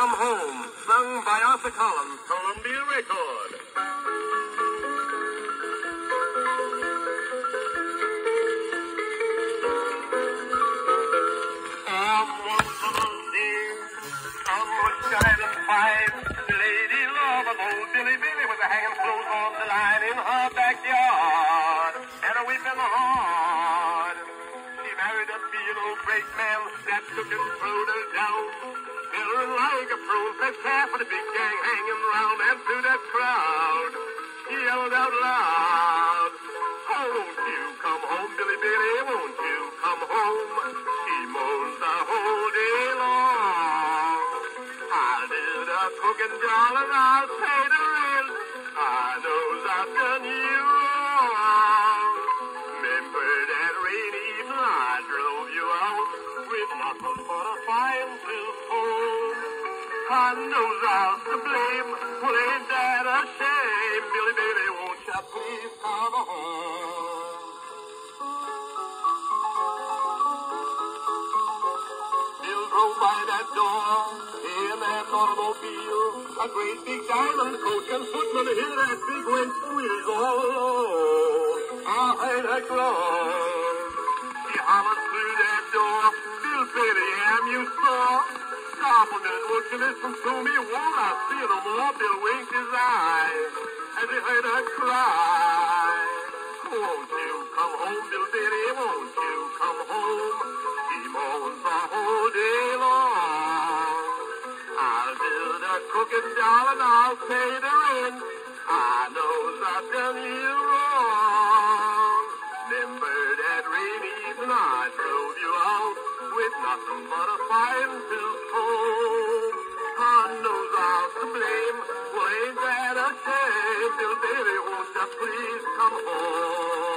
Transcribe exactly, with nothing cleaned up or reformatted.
Come Home, sung by Arthur Collins, Columbia Record. Shining fine, lady love of old Billy Billy was a hanging clothes on the line in her backyard, and a weeping hard. She married a mean old great man that took and throwed her down, feeling like a prune, placed half of the big gang hanging round, and through that crowd, he yelled out loud, "Oh, won't you come home, Billy Billy, won't you come home?" She moans the whole day long. I'll do the cooking, darling, I'll pay the rent. I knows I've done you wrong. Remember that rainy evening I drove you out with nothing but a fine silk home. I knows I was to blame, well, ain't that a shame? Billy, Billy, won't you please come home? Bill drove by that door in that automobile, a great big diamond coach and footman, hear that big wind squeeze all alone. I heard her close. She hollered through that door, "Bill Billy, am you sore? Stop a minute, won't you listen to me? Won't I see you no more?" Bill winked his eye as he heard her cry. "Won't you come home, Bill Billy, won't you come home?" She moans the whole day long. "I'll do the cooking, darling, I'll pay the rent. I knows I've done you wrong. Remember that rainy evening I drove you out with nothing but a fine silk home. I knows I was to blame, well, ain't that a shame? Bill Billy, won't you please come home?"